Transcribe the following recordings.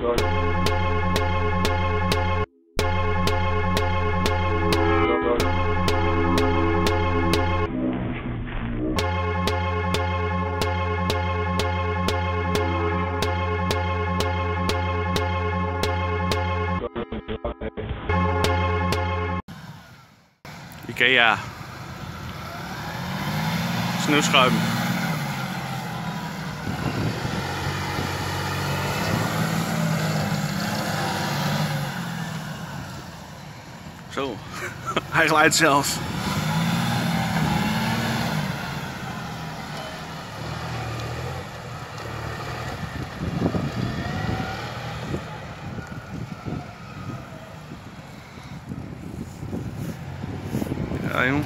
IKEA. Sneeuwschuim. Zo, hij glijdt zelfs. Ja, jong.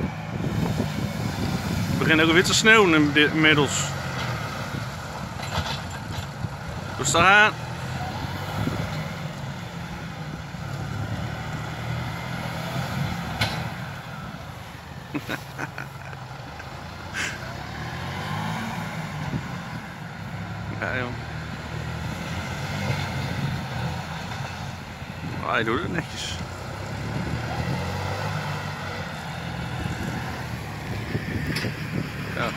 Het begint ook weer te sneeuwen inmiddels. Rustig aan. Ja, joh. Oh, hij doet het netjes. Ja.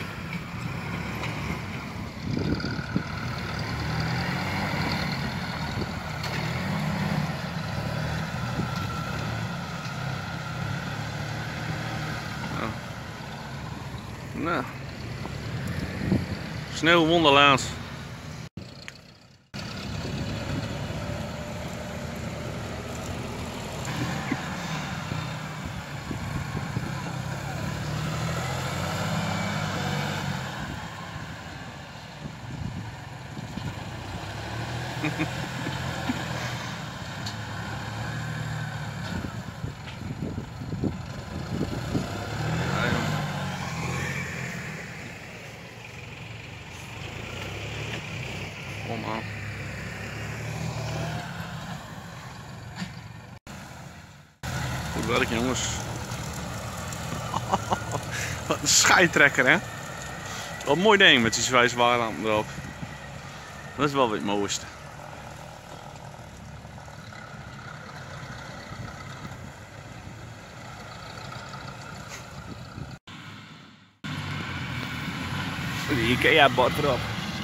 Nou. Sneeuwwonderland. Kom aan. Goed werk, jongens. Wat een scheidtrekker, hè? Wat een mooi ding met die zwijswaarlamp erop. Dat is wel weer het mooiste. Die IKEA-bord erop.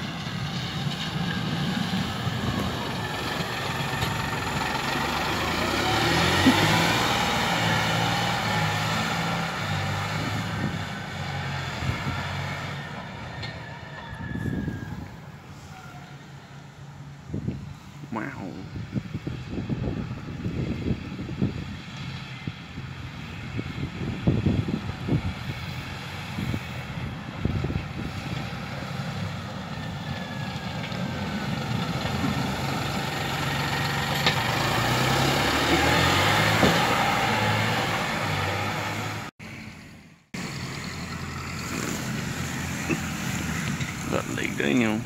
Wauw. Wat een leuk ding, joh.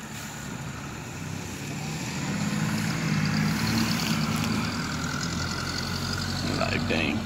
Leuk ding.